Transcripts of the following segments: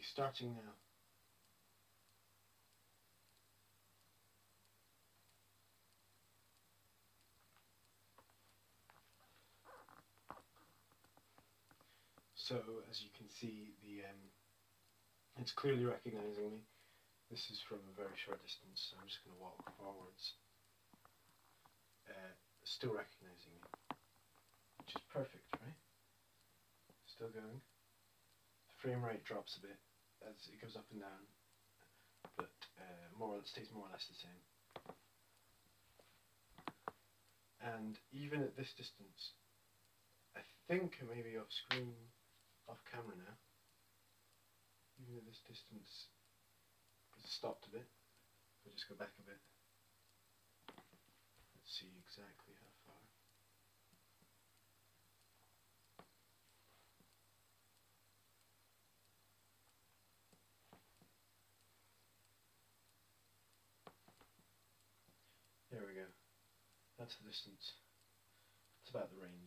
starting now. So as you can see, it's clearly recognizing me. This is from a very short distance, so I'm just going to walk forwards. Still recognizing me, which is perfect, right? Still going. The frame rate drops a bit as it goes up and down, but stays more or less the same. And even at this distance, I think I may be off screen, off camera now. Even at this distance, it's stopped a bit. I'll just go back a bit. Let's see exactly how far. There we go. That's the distance. It's about the range.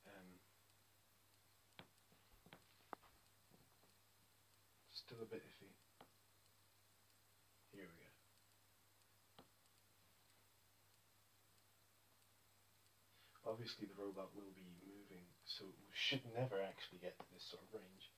Still a bit iffy. Here we go. Obviously the robot will be moving, so we should never actually get to this sort of range.